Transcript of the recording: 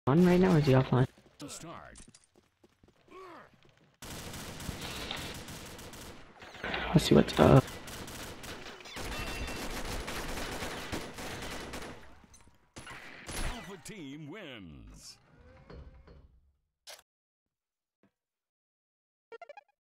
On right now, or is he offline? Start. Let's see what's up. Alpha team wins.